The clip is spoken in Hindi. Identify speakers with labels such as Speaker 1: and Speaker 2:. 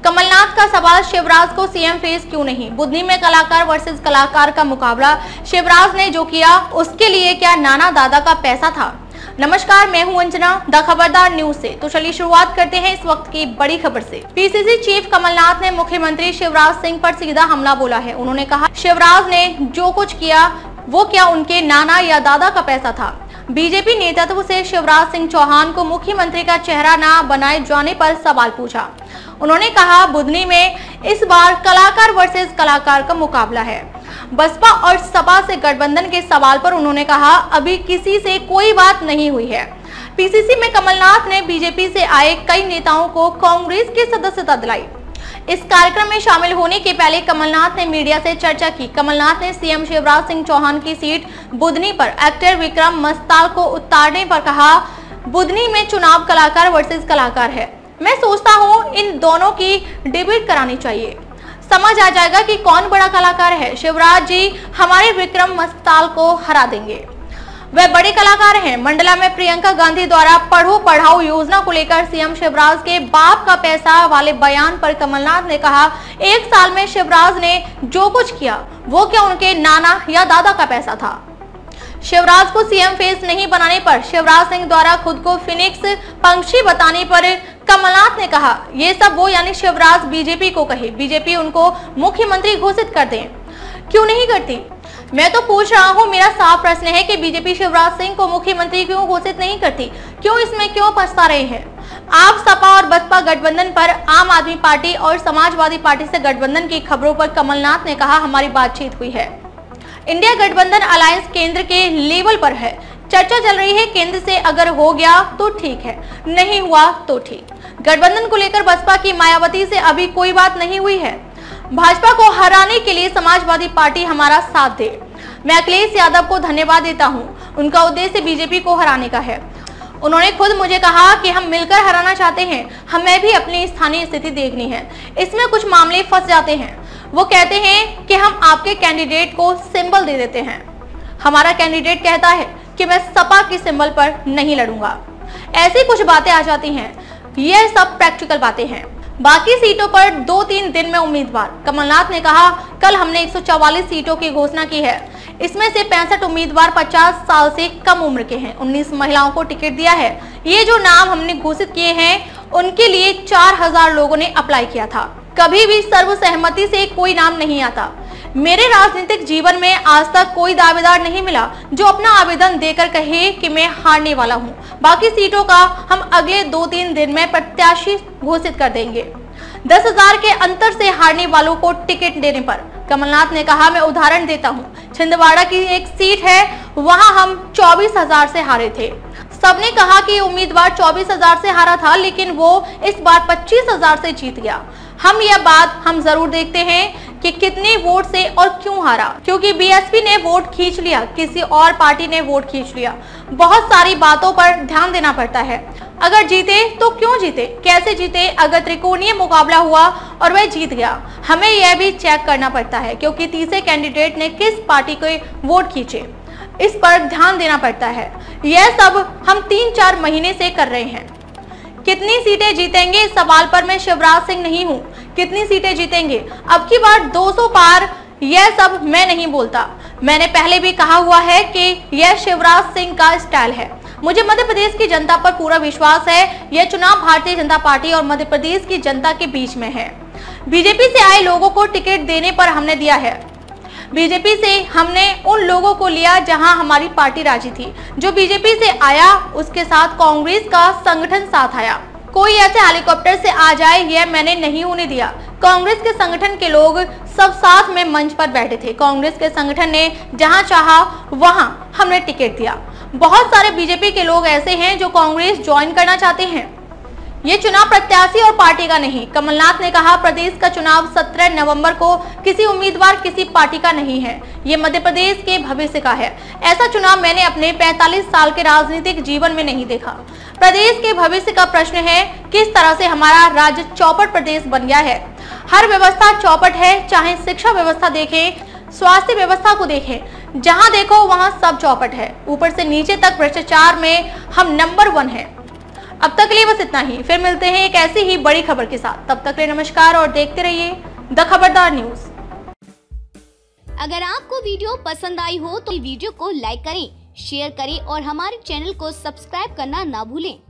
Speaker 1: कमलनाथ का सवाल, शिवराज को सीएम फेस क्यों नहीं? बुधनी में कलाकार वर्सेस कलाकार का मुकाबला, शिवराज ने जो किया उसके लिए क्या नाना दादा का पैसा था? नमस्कार, मैं हूं अंजना, द खबरदार न्यूज से। तो चलिए शुरुआत करते हैं इस वक्त की बड़ी खबर से। पीसीसी चीफ कमलनाथ ने मुख्यमंत्री शिवराज सिंह पर सीधा हमला बोला है। उन्होंने कहा, शिवराज ने जो कुछ किया वो क्या उनके नाना या दादा का पैसा था? बीजेपी नेतृत्व से शिवराज सिंह चौहान को मुख्यमंत्री का चेहरा न बनाए जाने पर सवाल पूछा। उन्होंने कहा, बुधनी में इस बार कलाकार वर्सेस कलाकार का मुकाबला है। बसपा और सपा से गठबंधन के सवाल पर उन्होंने कहा, अभी किसी से कोई बात नहीं हुई है। पीसीसी में कमलनाथ ने बीजेपी से आए कई नेताओं को कांग्रेस की सदस्यता दिलाई। इस कार्यक्रम में शामिल होने के पहले कमलनाथ ने मीडिया से चर्चा की। कमलनाथ ने सीएम शिवराज सिंह चौहान की सीट बुधनी पर एक्टर विक्रम मस्ताल को उतारने पर कहा, बुधनी में चुनाव कलाकार वर्सेस कलाकार है। मैं सोचता हूँ इन दोनों की डिबेट करानी चाहिए, समझ आ जाएगा कि कौन बड़ा कलाकार है। शिवराज जी हमारे विक्रम मस्ताल को हरा देंगे, वह बड़े कलाकार हैं। मंडला में प्रियंका गांधी द्वारा पढ़ो पढ़ाओ योजना को लेकर सीएम शिवराज के बाप का पैसा वाले बयान पर कमलनाथ ने कहा, एक साल में शिवराज ने जो कुछ किया वो क्या उनके नाना या दादा का पैसा था? शिवराज को सीएम फेस नहीं बनाने पर, शिवराज सिंह द्वारा खुद को फिनिक्स पंक्षी बताने पर कमलनाथ ने कहा, ये सब वो यानी शिवराज बीजेपी को कहे, बीजेपी उनको मुख्यमंत्री घोषित कर दे, क्यों नहीं करती? मैं तो पूछ रहा हूँ, मेरा साफ प्रश्न है कि बीजेपी शिवराज सिंह को मुख्यमंत्री क्यों घोषित नहीं करती? क्यों इसमें क्यों पछता रहे हैं? आप सपा और बसपा गठबंधन पर, आम आदमी पार्टी और समाजवादी पार्टी से गठबंधन की खबरों पर कमलनाथ ने कहा, हमारी बातचीत हुई है। इंडिया गठबंधन अलायंस केंद्र के लेवल पर है, चर्चा चल रही है। केंद्र से अगर हो गया तो ठीक है, नहीं हुआ तो ठीक। गठबंधन को लेकर बसपा की मायावती से अभी कोई बात नहीं हुई है। भाजपा को हराने के लिए समाजवादी पार्टी हमारा साथ दे। मैं अखिलेश यादव को धन्यवाद देता हूं, उनका उद्देश्य बीजेपी को हराने का है। उन्होंने खुद मुझे कहा कि हम मिलकर हराना चाहते हैं, हमें भी अपनी स्थानीय स्थिति देखनी है। इसमें कुछ मामले फंस जाते हैं। वो कहते हैं कि हम आपके कैंडिडेट को सिंबल दे देते हैं। हमारा कैंडिडेट कहता है कि मैं सपा की सिंबल पर नहीं लड़ूंगा। ऐसी कुछ बातें आ जाती हैं। यह सब प्रैक्टिकल बातें हैं। बाकी सीटों पर 2-3 दिन में उम्मीदवार। कमलनाथ ने कहा, कल हमने 144 सीटों की घोषणा की है। इसमें से 65 उम्मीदवार 50 साल से कम उम्र के हैं। 19 महिलाओं को टिकट दिया है। ये जो नाम हमने घोषित किए हैं उनके लिए 4000 लोगों ने अप्लाई किया था। कभी भी सर्वसहमति से कोई नाम नहीं आता। मेरे राजनीतिक जीवन में आज तक कोई दावेदार नहीं मिला जो अपना आवेदन देकर कहे कि मैं हारने वाला हूं। बाकी सीटों का हम अगले 2-3 दिन में प्रत्याशी घोषित कर देंगे। 10,000 के अंतर से हारने वालों को टिकट देने पर कमलनाथ ने कहा, मैं उदाहरण देता हूं, छिंदवाड़ा की एक सीट है, वहां हम 24,000 से हारे थे। सबने कहा कि उम्मीदवार 24,000 से हारा था, लेकिन वो इस बार 25,000 से जीत गया। यह बात हम जरूर देखते हैं कि कितने वोट से और क्यों हारा, क्योंकि बीएसपी ने वोट खींच लिया, किसी और पार्टी ने वोट खींच लिया। बहुत सारी बातों पर ध्यान देना पड़ता है। अगर जीते तो क्यों जीते, कैसे जीते? अगर त्रिकोणीय मुकाबला हुआ और वह जीत गया, हमें यह भी चेक करना पड़ता है क्योंकि तीसरे कैंडिडेट ने किस पार्टी के वोट खींचे, इस पर ध्यान देना पड़ता है। यह सब हम 3-4 महीने से कर रहे हैं। कितनी सीटें जीतेंगे इस सवाल पर मैं शिवराज सिंह नहीं हूं। कितनी सीटें जीतेंगे अब की बार 200 पार, यह सब मैं नहीं बोलता। मैंने पहले भी कहा हुआ है कि यह शिवराज सिंह का स्टाइल है। मुझे मध्य प्रदेश की जनता पर पूरा विश्वास है। यह चुनाव भारतीय जनता पार्टी और मध्य प्रदेश की जनता के बीच में है। बीजेपी से आए लोगों को टिकट देने पर हमने दिया है। बीजेपी से हमने उन लोगों को लिया जहां हमारी पार्टी राजी थी। जो बीजेपी से आया उसके साथ कांग्रेस का संगठन साथ आया। कोई ऐसे हेलीकॉप्टर से आ जाए, यह मैंने नहीं होने दिया। कांग्रेस के संगठन के लोग सब साथ में मंच पर बैठे थे। कांग्रेस के संगठन ने जहां चाहा वहां हमने टिकट दिया। बहुत सारे बीजेपी के लोग ऐसे हैं जो कांग्रेस ज्वाइन करना चाहते हैं। ये चुनाव प्रत्याशी और पार्टी का नहीं। कमलनाथ ने कहा, प्रदेश का चुनाव 17 नवंबर को किसी उम्मीदवार किसी पार्टी का नहीं है, ये मध्य प्रदेश के भविष्य का है। ऐसा चुनाव मैंने अपने 45 साल के राजनीतिक जीवन में नहीं देखा। प्रदेश के भविष्य का प्रश्न है, किस तरह से हमारा राज्य चौपट प्रदेश बन गया है। हर व्यवस्था चौपट है, चाहे शिक्षा व्यवस्था देखें, स्वास्थ्य व्यवस्था को देखें, जहां देखो वहां सब चौपट है। ऊपर से नीचे तक भ्रष्टाचार में हम नंबर 1 है। अब तक के लिए बस इतना ही, फिर मिलते हैं एक ऐसी ही बड़ी खबर के साथ। तब तक के लिए नमस्कार और देखते रहिए द खबरदार न्यूज।
Speaker 2: अगर आपको वीडियो पसंद आई हो तो वीडियो को लाइक करें, शेयर करें और हमारे चैनल को सब्सक्राइब करना ना भूलें।